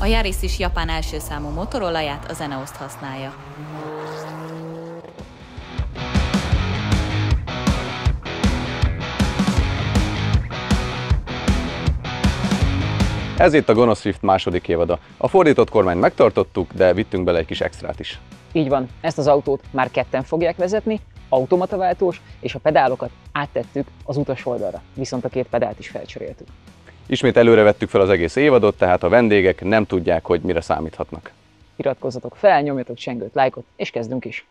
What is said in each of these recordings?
A Yaris is Japán első számú Motorolaját, a Zeneoszt használja. Ez itt a Gonosz Swift második évada. A fordított kormányt megtartottuk, de vittünk bele egy kis extrát is. Így van, ezt az autót már ketten fogják vezetni, automataváltós, és a pedálokat áttettük az utas oldalra, viszont a két pedált is felcseréltük. Ismét előre vettük fel az egész évadot, tehát a vendégek nem tudják, hogy mire számíthatnak. Iratkozzatok fel, nyomjatok csengőt, lájkot, és kezdünk is!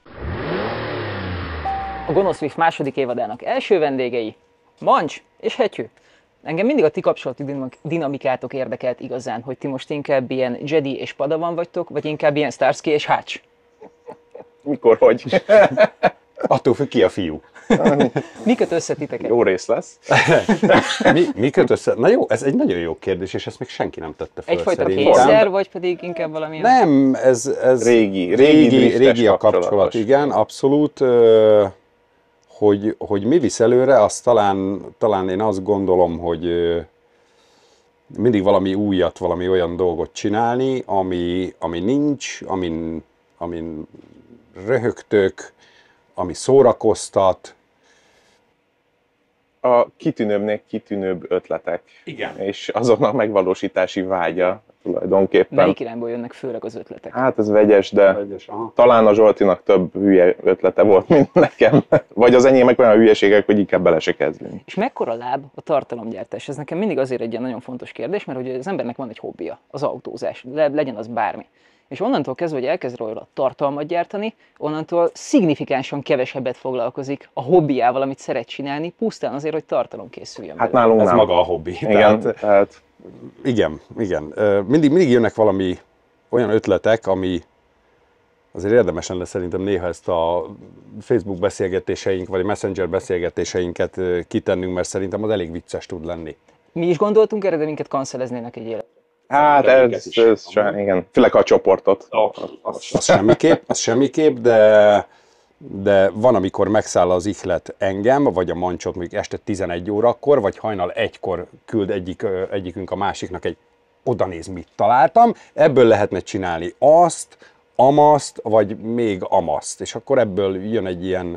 A Gonosz Swift második évadának első vendégei Mancs és Hetyő. Engem mindig a ti kapcsolati dinamikátok érdekelt igazán, hogy ti most inkább ilyen Jedi és Padawan vagytok, vagy inkább ilyen Starsky és Hutch. Mikor, hogy? Attól függ, ki a fiú. Mi köt össze titeket? Jó rész lesz. Mi köt össze? Na jó, ez egy nagyon jó kérdés, és ezt még senki nem tette fel. Egyfajta szerintem. kényszer, vagy pedig inkább valamilyen... Nem, ez régi a kapcsolat, igen, abszolút. Hogy mi visz előre, azt talán én azt gondolom, hogy mindig valami újat, valami olyan dolgot csinálni, ami nincs, amin röhögtök, ami szórakoztat. A kitűnőbbnek kitűnőbb ötletek. Igen. És azoknak megvalósítási vágya tulajdonképpen. Melyik irányból jönnek főleg az ötletek? Hát ez vegyes, de talán a Zsoltinak több hülye ötlete volt, mint nekem. Vagy az enyémek olyan hülyeségek, hogy inkább bele se kezdünk. És mekkora láb a tartalomgyártás? Ez nekem mindig azért egy ilyen nagyon fontos kérdés, mert ugye az embernek van egy hobbija, az autózás, legyen az bármi. És onnantól kezdve, hogy elkezd róla tartalmat gyártani, onnantól szignifikánsan kevesebbet foglalkozik a hobbiával, amit szeret csinálni, pusztán azért, hogy tartalom készüljön. Hát nálunk ez nem. maga a hobbi. Igen, tehát... Igen. Mindig jönnek valami olyan ötletek, ami azért érdemes lenne szerintem néha ezt a Facebook beszélgetéseink, vagy a Messenger beszélgetéseinket kitennünk, mert szerintem az elég vicces tud lenni. Mi is gondoltunk erre, de minket canceleznének egy élet. Hát ez igen. Főleg a csoportot. Az semmiképp, de van, amikor megszáll az ihlet engem, vagy a Mancsot mondjuk este 11 órakor, vagy hajnal 1-kor küld egyikünk a másiknak egy odanéz, mit találtam. Ebből lehetne csinálni amaszt, vagy még amaszt. És akkor ebből jön egy ilyen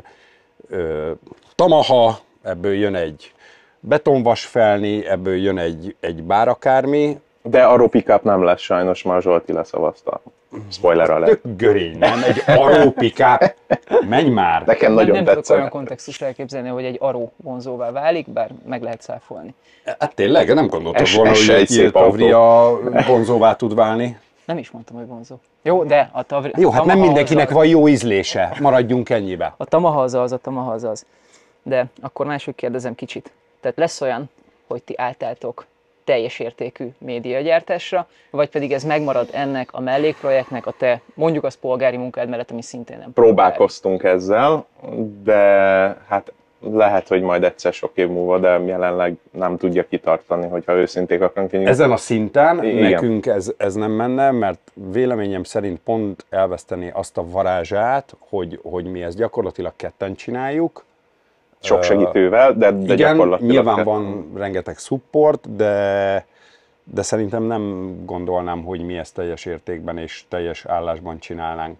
tamaha, ebből jön egy betonvasfelni, ebből jön egy bár akármi. De a Aero nem lesz sajnos, már Zsolti leszavazta. Spoiler alert. Tök görény, nem? Egy Aero pick-up. Menj már! Nekem nagyon nem tudok tetszett. olyan kontextust elképzelni, hogy egy Aero vonzóvá válik, bár meg lehet száfolni. Hát tényleg, nem gondoltad volna, Ez hogy se egy egy szép Tavria vonzóvá tud válni? Nem is mondtam, hogy vonzó. Jó, de a Tavria... Jó, hát nem mindenkinek van jó ízlése. Maradjunk ennyibe. A Tamaha az az. De akkor máshogy kérdezem kicsit. Tehát lesz olyan, hogy ti átálltok teljes értékű médiagyártásra, vagy pedig ez megmarad ennek a mellékprojektnek a te, mondjuk az polgári munkád mellett, ami szintén nem Próbálkoztunk ezzel, de hát lehet, hogy majd egyszer sok év múlva, de jelenleg nem tudja kitartani, hogyha őszinték akarunk lenni. Ezen a szinten Igen. nekünk ez nem menne, mert véleményem szerint pont elveszteni azt a varázsát, hogy mi ezt gyakorlatilag ketten csináljuk. Sok segítővel, de igen, gyakorlatilag nyilván van rengeteg support, de szerintem nem gondolnám, hogy mi ezt teljes értékben és teljes állásban csinálnánk.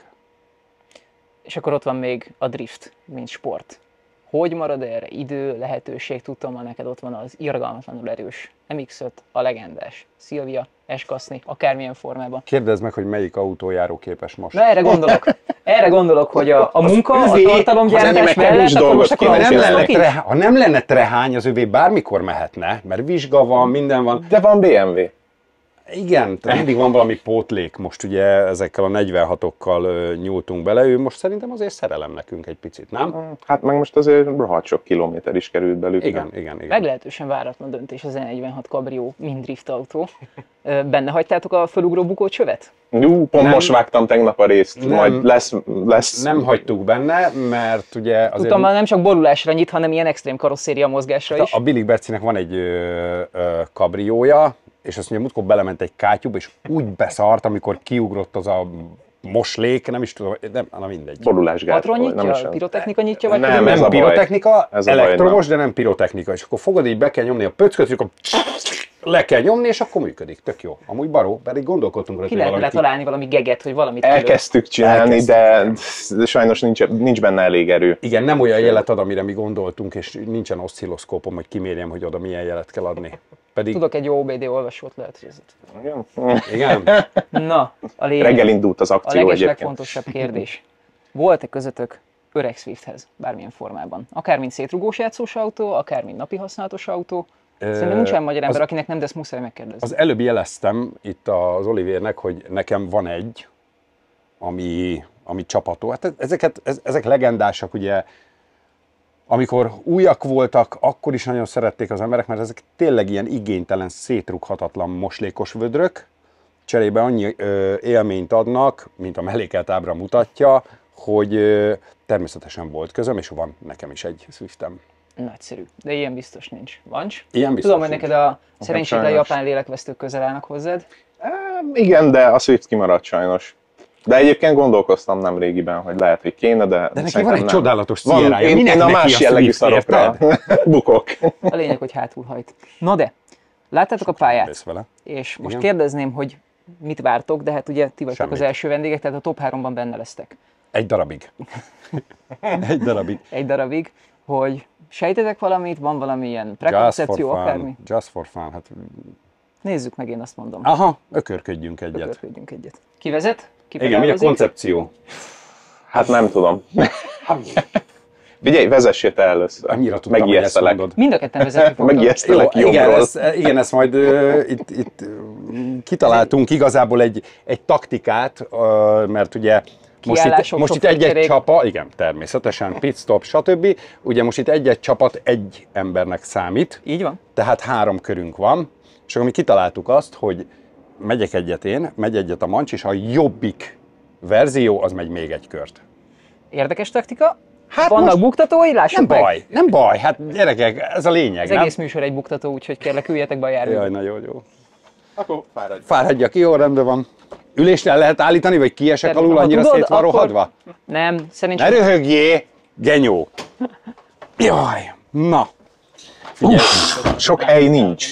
És akkor ott van még a drift, mint sport. Hogy marad erre idő, lehetőség? Tudtam, hogy neked ott van az irgalmatlanul erős MX-5, a legendás Silvia, S-kaszni, akármilyen formában. Kérdezd meg, hogy melyik autójáró képes most. Na erre gondolok, hogy a munka, a tartalomgyártás mellett, akkor most ha nem lenne trehány, az övé bármikor mehetne, mert vizsga van, minden van. De van BMW. Igen, tehát mindig van valami pótlék, most ugye ezekkel a 46-okkal nyúltunk bele, ő most szerintem azért szerelem nekünk egy picit, nem? Hát meg most azért rohadt sok kilométer is került belük. Igen. Meglehetősen váratlan döntés az E46 Cabrio, mind drift autó. Benne hagytátok a fölugró bukócsövet? Pont most vágtam tegnap a részt, majd lesz. Nem hagytuk benne, mert ugye azért... Tudtam, nem csak borulásra nyit, hanem ilyen extrém karosszéria mozgásra is. A Billig Bercinek van egy kabriója, és azt mondja, múltkor belement egy kátyúba, és úgy beszart, amikor kiugrott az a moslék, nem is tudom, na mindegy. Borulásgát. Patron nyitja, pirotechnika nyitja, vagy nem, Nem ez pirotechnika, ez a elektromos, baj, de nem pirotechnika. És akkor fogod, így be kell nyomni a pöcköt, és akkor le kell nyomni, és akkor működik. Tök jó. Amúgy baró, pedig gondolkodtunk rá, Ki lehetne találni valami geget, hogy valamit elkezdtük csinálni, de sajnos nincs benne elég erő. Igen, nem olyan jelet ad, amire mi gondoltunk, és nincsen oszcilloszkópom, hogy kimérjem, hogy oda milyen jelet kell adni. Pedig... Tudok egy jó OBD olvasót, lehet, hogy ez itt. Igen? Na, a lényeg. Reggel indult az akció A egyébként. legfontosabb kérdés. Volt-e közöttök öreg Swifthez, bármilyen formában? Akár mint szétrugós játszós autó, akár mint napi használatos autó. Szerintem nincs olyan magyar ember, akinek nem, de ezt muszáj megkérdezni. Az előbb jeleztem itt az Olivérnek, hogy nekem van egy, ami csapató. Hát ezek legendásak, ugye, amikor újak voltak, akkor is nagyon szerették az emberek, mert ezek tényleg ilyen igénytelen, szétrughatatlan moslékos vödrök. Cserébe annyi élményt adnak, mint a mellékelt ábra mutatja, hogy természetesen volt közöm, és van nekem is egy Swiftem. Nagyszerű, de ilyen biztos nincs. Vancs? Ilyen biztos Tudom, hogy neked a szerencsétlen sajnos. japán lélekvesztők közel állnak hozzád. Igen, de a Swift kimaradt sajnos. De egyébként gondolkoztam nem régiben, hogy lehet, hogy kéne, de neki szerintem van egy nem. csodálatos Sierrája. Én Minek a neki más a jellegű Swift, szarokra bukok. A lényeg, hogy hátul hajt. Na de, láttátok a pályát, Mész vele. és most Igen. kérdezném, hogy mit vártok, de hát ugye ti vagytok Semmit. az első vendégek, tehát a top 3-ban benne lesztek. Egy darabig. Egy darabig. Egy darabig, hogy sejtetek valamit, van valamilyen prekoncepció, akármi? Just for fun. Hát, Nézzük meg, én azt mondom. aha, ökörködjünk egyet. Ökörködjünk egyet. Ki vezet? Ki Igen, mi a pedálózik? koncepció? Hát nem tudom. Figyelj, vezessél te először. Annyira tudtam, hogy ezt Megijesztelek. mondod. Mind a ketten vezetni fogtok. Megijesztelek igen, jobbról. igen, ezt majd itt kitaláltunk igazából egy taktikát, mert ugye Kiállások, most itt egy-egy sofőrkerék. csapa, igen, természetesen, pit stop, stb. Ugye most itt egy-egy csapat egy embernek számít, Így van? tehát 3 körünk van, és akkor mi kitaláltuk azt, hogy megyek egyet én, megy egyet a Mancs, és a jobbik verzió az megy még egy kört. Érdekes taktika. Hát Vannak most buktatói, lássuk nem meg. baj, nem baj, hát gyerekek, ez a lényeg, Az nem? egész műsor egy buktató, úgyhogy kérlek, üljetek be a járműbe. Jaj, nagyon jó. Akkor fáradj. Fáradjak, jó, rendben van. Ülésre el lehet állítani, vagy kiesek Természetesen, alul, ha annyira tudod, szét van akkor- rohadva? Nem, Ne szerintem röhögjé, genyó. Jaj, na. Figyelj, Sok hely nincs.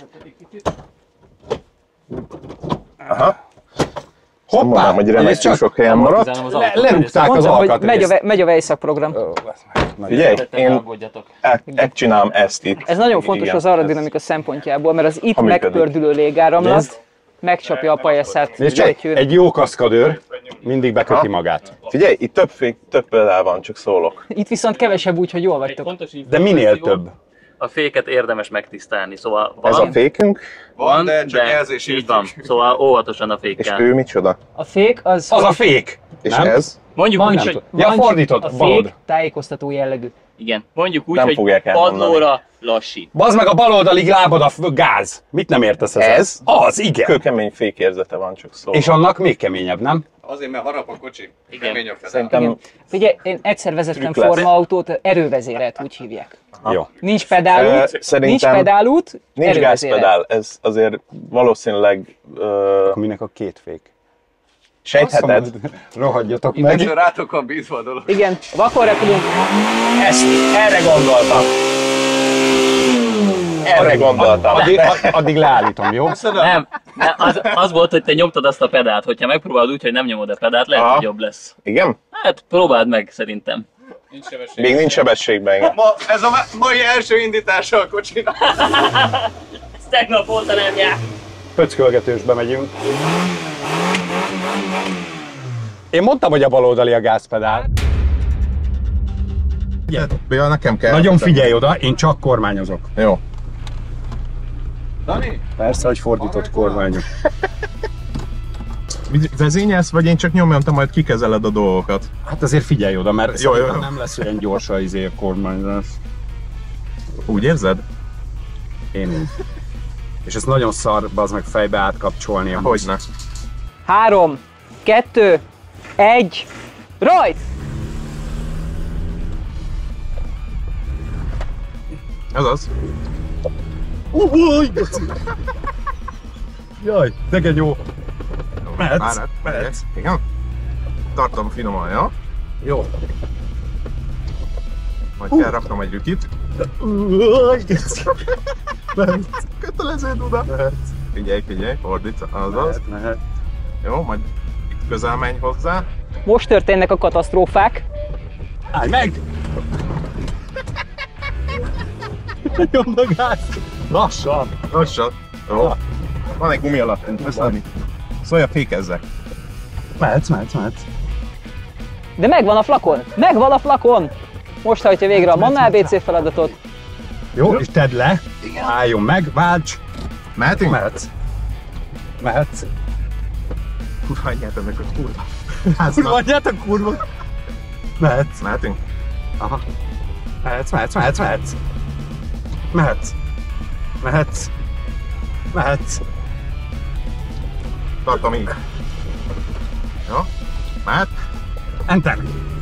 Aha. hoppá, Mondanám, hogy ez remekül csak sok helyen maradt. lerúgták az mondtam, hogy alkatrészt. megy a Vejszak program. Ó, basz meg, Figyelj, nagyon én Aggódjatok. csinálom ezt itt. Ez nagyon fontos Igen, az aerodinamika szempontjából, mert az itt Ha működik. megpördülő légáramlat Nézd. megcsapja a pajaszát. Nézd csak, gyötyűre. egy jó kaszkadőr mindig beköti Ha. magát. Figyelj, itt több pedál van, csak szólok. Itt viszont kevesebb úgy, hogy jól vagytok. Fontos De minél több. A féket érdemes megtisztálni, szóval Ez a fékünk, van, de csak így van. Szóval óvatosan a és fékkel. ő micsoda? A fék az... Az a fék! És Nem? ez? Mondjuk Van, úgy, nem hogy tudom. Ja, Van, fordítod, a fék balod. tájékoztató jellegű. igen, mondjuk úgy, Nem hogy fogják elmondani. padlóra lassít. Bazd meg a baloldalig lábad a gáz. Mit nem értesz ezzel? Ez? Az, igen. Kőkemény fékérzete van, csak szólok. És annak még keményebb, nem? Azért, mert harap a kocsi. Igen. Kemény a pedál. Szerintem Igen. Figyelj, én egyszer vezettem Trükk lesz. formaautót, erővezérelt, úgy hívják. Jó. Nincs pedálút, nincs szerintem pedálút, nincs erővezérelt. gázpedál, ez azért valószínűleg Akkor minek a 2 fék? sejtheted. Rohadjatok meg. Innentől rátok van bízva a dolog. Igen, vakon repülünk. Erre gondoltam. Erre gondoltam. Addig leállítom, jó? Nem, az volt, hogy te nyomtad azt a pedált. Hogyha megpróbálod úgy, hogy nem nyomod a pedált, lehet, Aha. hogy jobb lesz. Igen? Hát próbáld meg, szerintem. Még nincs sebességben, igen. Ez a mai első indítása a kocsinak. Ez tegnap óta nem jár. Pöckölgetősbe megyünk. Én mondtam, hogy a baloldali a gázpedál. Ja, nekem kell. Nagyon figyelj oda, én csak kormányozok. Jó. Dani? Persze, hogy fordított kormányok. Vezényelsz, vagy én csak nyomjam, te majd kikezeled a dolgokat? Hát azért figyelj oda, mert Jó, jó. nem lesz olyan gyors a kormányzás. Úgy érzed? Én úgy. És ez nagyon szar, az meg fejbe átkapcsolni. Hogyne. 3, 2, 1, rajt! Ez az. Jaj, de genyó. Mehetsz, Mehetsz. Igen. Tartom finoman, jó? Jó. Majd kell raknom egy rükit. Kötelező, Duda. Figyelj, fordít, azaz. Jó, majd itt közel menj hozzá. Most történnek a katasztrófák. Állj meg! Nyomd a gáz! Lassan! Jó. Van egy gumi alattunk, köszönöm. Szóval fékezzek. Mehetsz. De megvan a flakon! Most hajtja végre a Manna ABC feladatot. Jó, és tedd le. Álljon meg, válts! Mehetünk? Mehetsz. Kurva, hagyját ennek a kurva. Kurva, adjátok kurva! Mehetsz. Mehetünk? Aha. Mehetsz. Tartom így. Jó? Mehet? Enter.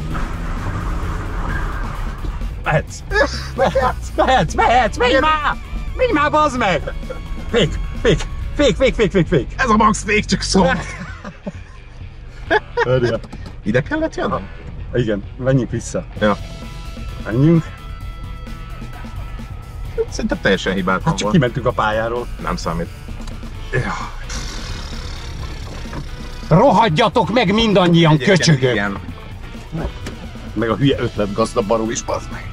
Mehetsz! Menj már, bazd meg! Fék! Ez a max fék, csak szó. Ide kellett jönnöm? Igen, menjünk vissza. Ja. Menjünk. Szerintem teljesen hibátlan Hát csak volt. kimentünk a pályáról. Nem számít. Rohadjatok meg mindannyian, köcsögök! Igen. Meg a hülye ötletgazda barul is, bazd meg.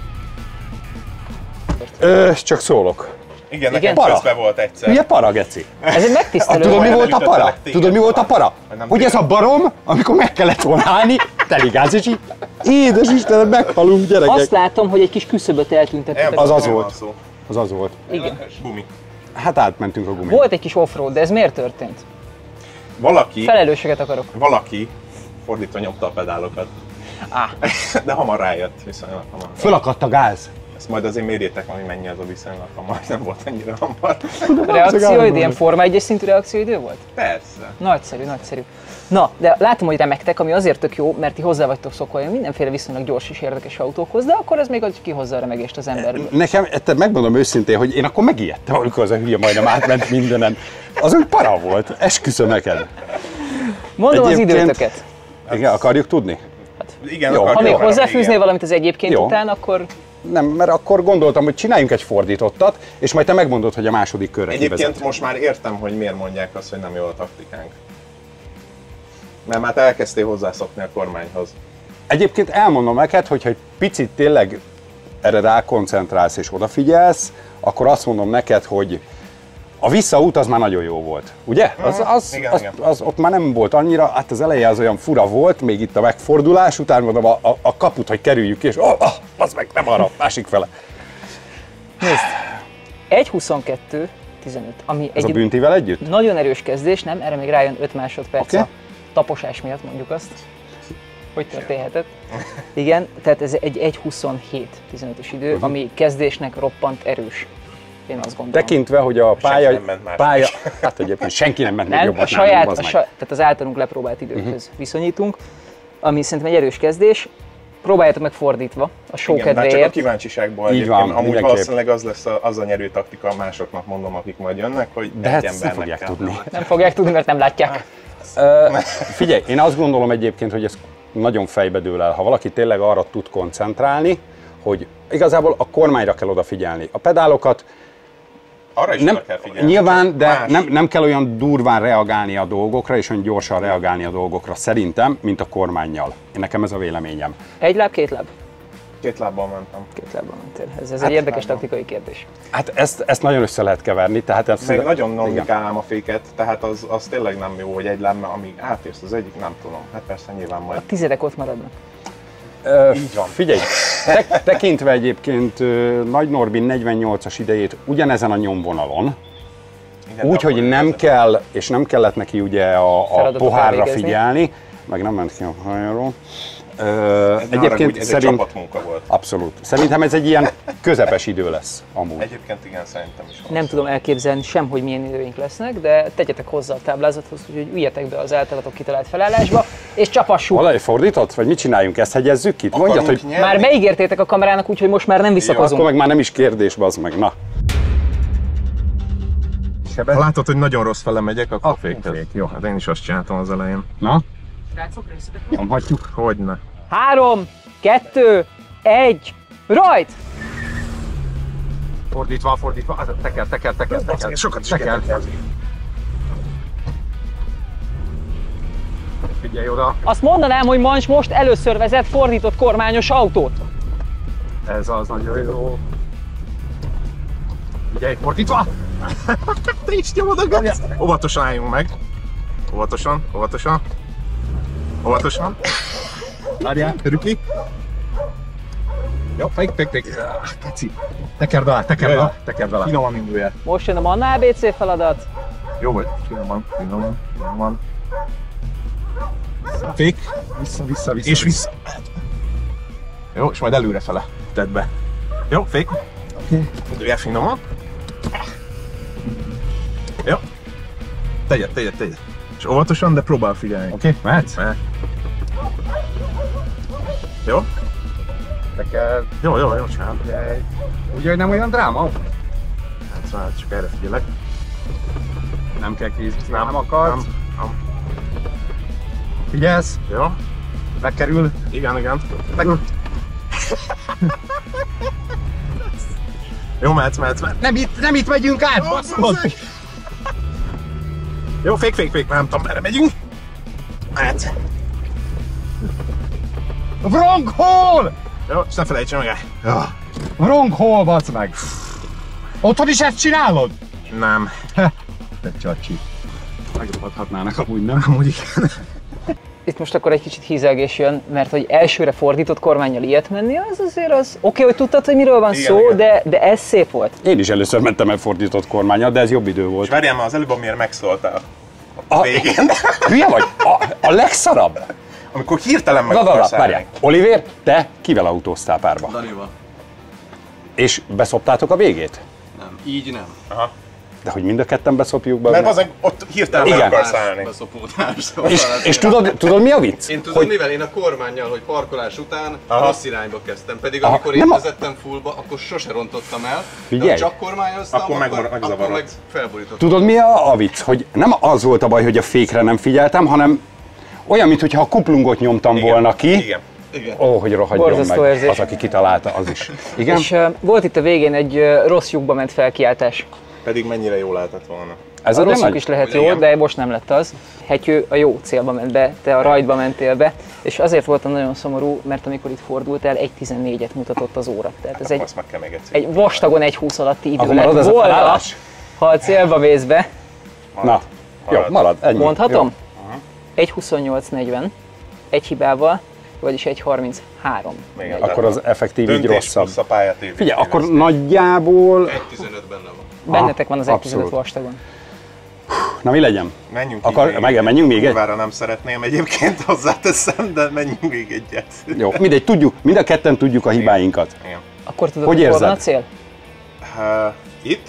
Csak szólok. Igen, nekem Para. közben volt egyszer. Milyen para, geci? Ez egy megtisztelő Tudod, mi volt. volt a para? elütöttelek téged. Tudod, mi volt a para? Nem Hogy ez a barom, amikor meg kellett volna állni, teligáz, és így, édes Istenem, meghalunk, gyerekek. Azt látom, hogy egy kis küszöböt eltüntettetek. Az Nem volt. van szó. Az volt. Igen. Gumi. Hát átmentünk a gumin. Volt egy kis offroad, de ez miért történt? Valaki akarok. fordítva nyomta a pedálokat. Á. De hamar rájött, viszonylag hamar. Fölakadt a gáz. Ezt majd azért mérjétek, hogy mennyi az a viszonylag hamar. Nem volt ennyire hamar. Reakcióidő, ilyen Forma 1-es szintű reakcióidő volt? Persze. Nagyszerű. Na, de látom, hogy remektek, ami azért tök jó, mert ti hozzá vagytok szokva mindenféle viszonylag gyors és érdekes autókhoz, de akkor ez még az kihozza a remegést az emberből. Nekem, megmondom őszintén, hogy én akkor megijedtem, amikor az a hülye majdnem átment mindenen. Az úgy para volt, esküszöm neked. Mondom az Egyébként- időtöket. Igen, akarjuk tudni? Igen, Jó. Ha még akarok, hozzáfűznél igen. valamit az egyébként Jó. után, akkor Nem, mert akkor gondoltam, hogy csináljunk egy fordítottat, és majd te megmondod, hogy a második körre Egyébként kivezet. most már értem, hogy miért mondják azt, hogy nem jó a taktikánk. Mert már te elkezdtél hozzászokni a kormányhoz. Egyébként elmondom neked, hogyha egy picit tényleg erre rákoncentrálsz és odafigyelsz, akkor azt mondom neked, hogy a visszaút az már nagyon jó volt, ugye? Igen. Az ott már nem volt annyira, hát az eleje az olyan fura volt, még itt a megfordulás után mondom a kaput, hogy kerüljük ki, és az meg nem arra, másik fele. 1.22.15, ami Ez a egy büntivel együtt? nagyon erős kezdés, nem? Erre még rájön 5 másodperc Oké. a taposás miatt, mondjuk azt. Hogy történhetett? Igen, tehát ez egy 1.27.15-ös idő, ami kezdésnek roppant erős. Én azt gondolom. Tekintve, hogy a pálya, nem ment máshogy. hát egyébként senki nem ment még Nem, jobban. a saját, tehát az általunk lepróbált időkhöz viszonyítunk, ami szerintem egy erős kezdés. Próbáljátok meg fordítva, a show Igen, de csak a kedvéért. kíváncsiságból Így egyébként. van, Amúgy mindenképp. valószínűleg az lesz az a nyerő taktika másoknak, mondom, akik majd jönnek, hogy De egy hát ezt nem embernek fogják kell. tudni. Nem fogják tudni, mert nem látják. Figyelj, én azt gondolom egyébként, hogy ez nagyon fejbe dől el. Ha valaki tényleg arra tud koncentrálni, hogy igazából a kormányra kell odafigyelni. A pedálokat Arra is nem, oda kell figyelni. nyilván, de Más. nem kell olyan durván reagálni a dolgokra, és olyan gyorsan reagálni a dolgokra szerintem, mint a kormánnyal. Nekem ez a véleményem. Egy láb, két láb? Két lábbal mentem. Két lábban mentél. Ez egy érdekes taktikai kérdés. Hát ezt nagyon össze lehet keverni. Tehát ezt, Meg nagyon igen. normikálnám a féket, tehát az tényleg nem jó, hogy egy láb, mert amíg átérsz az egyik, nem tudom. Hát persze nyilván majd. A tizedek ott maradnak. Így van. Figyelj, tekintve egyébként Nagy Norbi 48-as idejét ugyanezen a nyomvonalon, Igen, úgy, de akkor hogy nem igazán- kell, és nem kellett neki ugye a Feladatot pohárra elvégezni. figyelni, meg nem ment ki a hajáról. Egyébként ez egy szerint csapatmunka volt. abszolút. Szerintem ez egy ilyen közepes idő lesz amúgy. Egyébként igen, szerintem is van. Nem tudom elképzelni sem, hogy milyen időink lesznek, de tegyetek hozzá a táblázathoz, úgyhogy üljetek be az általatok kitalált felállásba, és csapassuk! Valahogy fordított? Vagy mit csináljunk? Ezt hegyezzük ki? Mondjad, Akarunk hogy nyerni? Már beígértétek a kamerának, úgyhogy most már nem akkor visszakozunk. meg már nem is kérdés, bazd meg. Na. Ha látod, hogy nagyon rossz fele megyek, akkor fékez. fék, jó. Hát én is azt csináltam az elején. Na? Nyomhatjuk. Hogyne. 3, 2, 1, rajt! Fordítva. Teker. Sokat is Teker. Figyelj oda! Azt mondanám, hogy Mancs most először vezet fordított kormányos autót. Ez az nagyon jó. Figyelj, fordítva! Te is nyomod a gázt! Óvatosan álljunk meg. Óvatosan, óvatosan. Óvatosan. Várjál, törük ki. Jó, fék. Keci. Tekerd alá. Finoman indulj el. Most jön a Manna ABC feladat. Jó vagy, finoman. Fék. Vissza. És vissza. Jó, és majd előrefele. Tedd be. Jó, fék. Indulj el finoman. Jó. Tegyed. És óvatosan, de próbál figyelni. Oké, mehetsz? Mehet. Jó? Tekerd. Jó, csinálj. Figyelj. Ugye, hogy nem olyan dráma? Hát szóval csak erre figyelek. Nem kell készíteni, nem akarsz. Nem. Figyelsz, Jó? megkerül. Igen. Jó, mehetsz. Nem itt megyünk át, baszod! Jó, fék, nem tudom, merre megyünk. Mehetsz. Wrong hole! Jó, és ne felejtsen meg el. Wrong hole, bacd meg! Otthon is ezt csinálod? Nem. Te csacsi. Megadhatnának amúgy, nem? Amúgy igen. Itt most akkor egy kicsit hízelgés jön, mert hogy elsőre fordított kormánnyal ilyet menni, az azért az... Oké, hogy tudtad, hogy miről van szó, igen. De ez szép volt. Én is először mentem el fordított kormánnyal, de ez jobb idő volt. És várjál már, az előbb, amiért megszóltál. A végén. Hülye vagy? A legszarabb! Amikor hirtelen meg akarsz Várjál. állni. Olivér, te kivel autóztál párba? Danival. És beszoptátok a végét? Nem, így nem. Aha. De hogy mind a ketten beszopjuk be? Mert azon ott hirtelen meg Igen. akarsz állni. Beszopódás. És tudod mi a vicc? Én tudom, mivel én a kormánnyal, hogy parkolás után rossz irányba kezdtem, pedig amikor én nem vezettem fullba, akkor sose rontottam el, Figyelj. de ha csak kormányoztam, Akkor meg akkor megzavarodsz. meg felborítottam. Tudod mi a vicc? Hogy nem az volt a baj, hogy a fékre nem figyeltem, hanem olyan, mintha a kuplungot nyomtam volna ki. Igen. Igen. Ó, hogy rohadjon Borzasztó meg. érzés. Az, aki kitalálta, az is. Igen? És volt itt a végén egy rossz lyukba ment felkiáltás. Pedig mennyire jól lehetett volna. Ez A a rossz Remok is lehet jó, Igen. de most nem lett az. Hetyő a jó célba ment be, te a rajtba mentél be, és azért voltam nagyon szomorú, mert amikor itt fordultál, 1.14-et mutatott az óra. Tehát ez Azt meg kell még egyszer. egy vastagon 1.20 alatti idő Akkor marad lett ez a volna, felállás? ha a célba mész be. Na, jó, marad. Ennyi. Mondhatom? 1.28.40, egy hibával, vagyis 1.33. Még Jó. Akkor az effektív így döntés rosszabb. plusz a pályát Figyelj, akkor nagyjából... 1.15 benne van. Bennetek van az 1.15 abszolút. vastagon. Na mi legyen? Menjünk Akar- így menjünk még egy? Kurvára nem szeretném egyébként, hozzáteszem, de menjünk még egyet. Jó, mindegy, tudjuk, mind a ketten tudjuk a hibáinkat. Igen. Akkor tudod, Hogy hogy hol van a érzed? cél? Itt?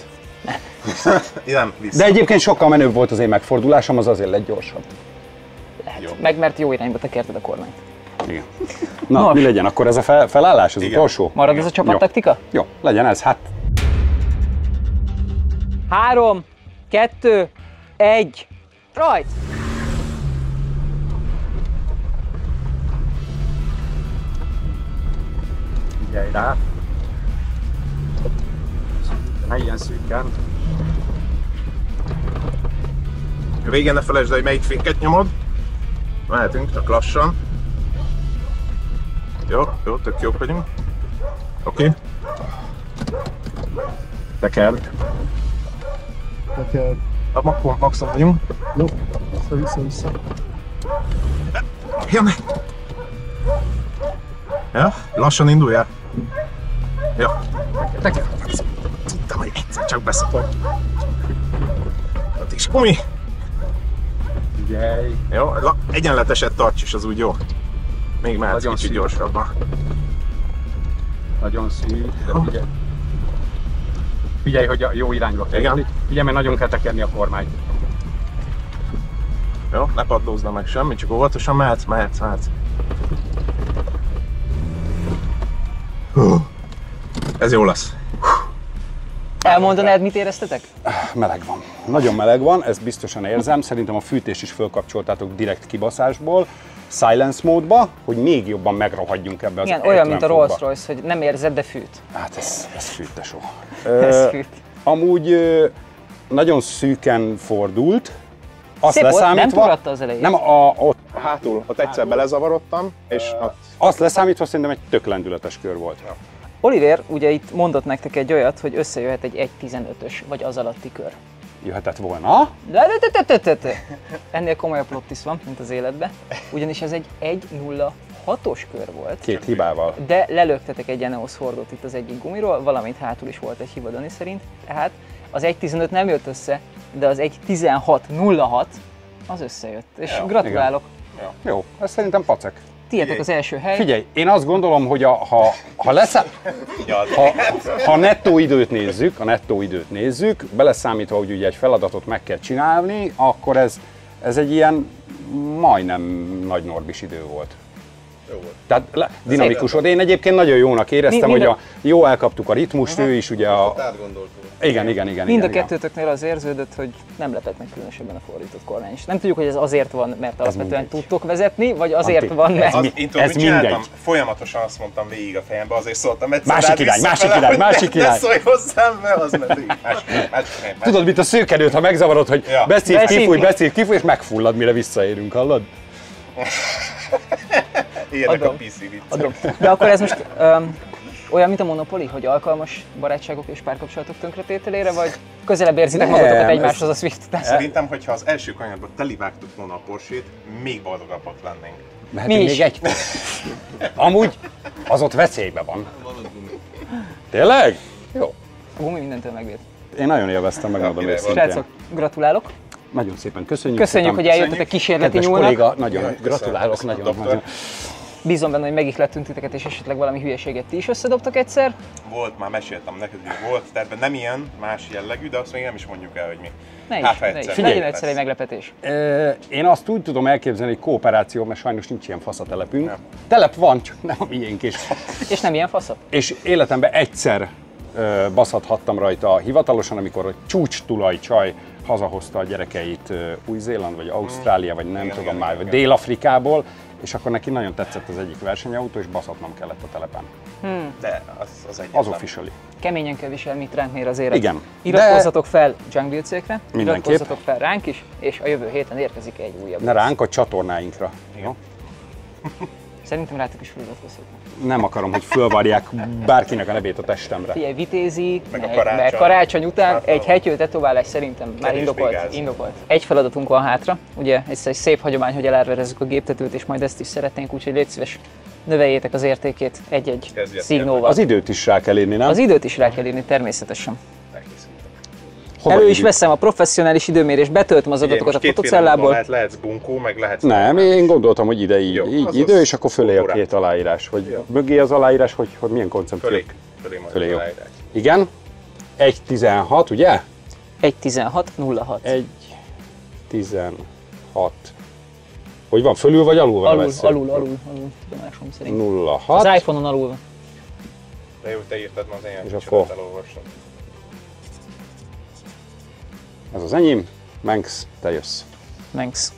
Nem, vissza. De egyébként sokkal menőbb volt az én megfordulásom, az azért lett gyorsabb. Lehet. Meg mert jó irányba tekerted a kormányt. Igen. Na, Nos. mi legyen? Akkor ez a felállás, az Igen. utolsó? Marad ez a csapattaktika? Jó, legyen ez, hát 3, 2, 1, rajt! figyelj rá. Ne ilyen szűken. A végén ne felejtsd, hogy melyik féket nyomod. Mehetünk, csak lassan. Jó, tök jók vagyunk. Oké. Tekerd. Akkor maxon vagyunk. Jó, vissza. Jön! Ja, lassan indulj el. Jó. Tekerd. Tudtam, hogy egyszer csak beszopod. Ott is gumi. Figyelj. Jó, egyenleteset tarts is, az úgy jó. Még mehetsz Nagyon kicsit szűk. gyorsabban. Nagyon szűk, de figyelj. Figyelj, hogy a jó irányba kell. Igen. Figyelj, mert nagyon kell tekerni a kormányt. Jó, ne padlózna meg semmi, csak óvatosan mehetsz. Ez jó lesz. Elmondanád, mit éreztetek? Meleg van. Nagyon meleg van, ezt biztosan érzem. Szerintem a fűtést is fölkapcsoltátok direkt kibaszásból, silence módba, hogy még jobban megrohadjunk ebbe az Igen, olyan, mint a értelemfogba. Rolls-Royce, hogy nem érzed, de fűt. Hát ez fűt, tesó. Ez fűt. Amúgy nagyon szűken fordult, azt Szép volt, nem leszámítva, tudatta az elején. nem ott, Hátul, ott egyszer belezavarodtam, és ott azt leszámítva szerintem egy tök lendületes kör volt. Oliver ugye itt mondott nektek egy olyat, hogy összejöhet egy 1.15-ös, vagy az alatti kör. Jöhetett volna. De. Ennél komolyabb plot twist van, mint az életben, ugyanis ez egy 1.06-os kör volt. 2 hibával. De lelöktetek egy Eneos Hordot itt az egyik gumiról, valamint hátul is volt egy hiba Dani szerint, tehát az 1.15 nem jött össze, de az 1.16.06 az összejött, és gratulálok. Jó, ez szerintem pacek. Tietek az első hely. Figyelj, én azt gondolom, hogy ha nettó időt nézzük, beleszámítva, hogy ugye egy feladatot meg kell csinálni, akkor ez egy ilyen majdnem nagy Norbis idő volt. Jó volt. Tehát dinamikus volt. Én egyébként nagyon jónak éreztem, hogy jó elkaptuk a ritmust, ő is ugye a... Átgondoltuk. Igen. Mind a kettőtöknél az érződött, hogy nem lepett meg különösebben a fordított kormány. És nem tudjuk, hogy ez azért van, mert alapvetően tudtok vezetni, vagy azért van, mert... Ez mindegy. Folyamatosan azt mondtam végig a fejembe, azért szóltam egyszer. Másik irány. Ne szólj hozzám, mert az meddig. Másik irány. Tudod, mint a szőkenőt, ha megzavarod, hogy beszélj, kifúj, és megfullad, mire visszaérünk, hallod? Érnek a PC-vit. De akkor ez most olyan, mint a Monopoly, hogy alkalmas barátságok és párkapcsolatok tönkretételére, vagy közelebb érzitek magatokat egymáshoz a Swift után? Szerintem, hogyha az első kanyarban telivágtuk volna a Porsét, még boldogabbak lennénk. Mehetünk még egy. Amúgy az ott veszélyben van. Tényleg? Jó. A gumi mindentől megvéd. Én nagyon élveztem, megmondom őszintén. Srácok, gratulálok! Nagyon szépen köszönjük. Köszönjük, hogy eljöttetek kísérleti nyúlnak. Kolléga, nagyon gratulálok, nagyon. Bízom benne, hogy megihlettünk titeket, és esetleg valami hülyeséget ti is összedobtak egyszer. Volt, már meséltem neked, hogy volt terve, nem ilyen, más jellegű, de azt még nem is mondjuk el, hogy mi. Ne is. Legyen egyszer egy meglepetés. Én azt úgy tudom elképzelni, hogy kooperáció, mert sajnos nincs ilyen faszatelepünk. Ja. Telep van, csak nem a miénk is. És nem ilyen fasza? És életemben egyszer baszhattam rajta hivatalosan, amikor a csúcs csaj hazahozta a gyerekeit Új-Zéland, vagy Ausztrália, vagy nem tudom már, vagy Dél-Afrikából, és akkor neki nagyon tetszett az egyik versenyautó, és baszhatnom kellett a telepen. De az egyetlen. Az officially. Keményen kell viselni, mit ránk mér az élet. Igen. Iratkozzatok fel Jungle cégre, mindenképp. Iratkozzatok fel ránk is, és a jövő héten érkezik egy újabb. Ne ránk, a csatornáinkra. Igen. Szerintem rátok is feliratkozhatok. Nem akarom, hogy fölvarják bárkinek a nevét a testemre. Figyelj, Vitézi, meg karácsony után egy hegyő tetoválás szerintem már Kevésbé indokolt. Egy feladatunk van hátra, ugye ez egy szép hagyomány, hogy elárverezzük a géptetőt, és majd ezt is szeretnénk, úgyhogy légy szíves, növeljétek az értékét egy-egy szignóval. Az időt is rá kell írni, nem? Az időt is rá kell írni, természetesen. Elő is veszem a professzionális időmérést, betöltöm az adatokat a fotocellából. Lehetsz bunkó, meg lehetsz... Nem, én gondoltam, hogy ide így, Jó, így idő, és akkor fölé a két aláírás. Hogy jó. Mögé az aláírás, hogy milyen koncepció. Fölé jó. aláírás. Igen. 1.16, ugye? 1.16.06. 1.16. Hogy van, fölül vagy alul van a vesző? Alul, tudomásom szerint. 06. Az iPhone-on alul van. De jó, te írtad, ma az És enyém akkor- elolvastam. Ez az enyém. Manx, te jössz. Thanks.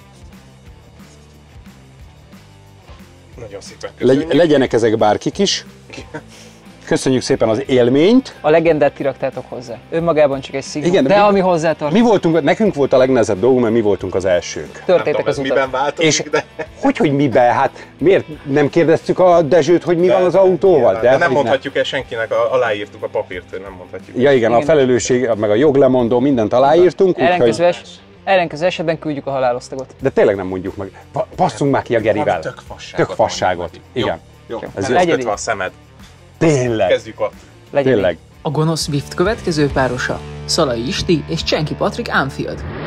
Nagyon szépen köszönjük. Legyenek ezek bárkik is. Köszönjük szépen az élményt. A legendát kiraktátok hozzá. Önmagában csak egy szignál, Igen, de ami hozzátartozik. Nekünk volt a legnehezebb dolgunk, mert mi voltunk az elsők. Törtétek az miben utat. változik, És de... hogy miben? Hát miért nem kérdeztük a Dezsőt, hogy mi van az autóval? De nem mondhatjuk el senkinek, aláírtuk a papírt, hogy nem mondhatjuk. Ja igen, a felelősség, meg a joglemondó, mindent aláírtunk. Ellenkező esetben küldjük a halálosztagot. De tényleg nem mondjuk meg. Passzunk már ki a Gerivel. Tök fasságot. Igen. Jó, Ez ez egyedi. kötve a szemed. Tényleg. Kezdjük ott. Legyen így. Tényleg. A gonosz Swift következő párosa Szalai Isti és Csenki Patrik Anfield.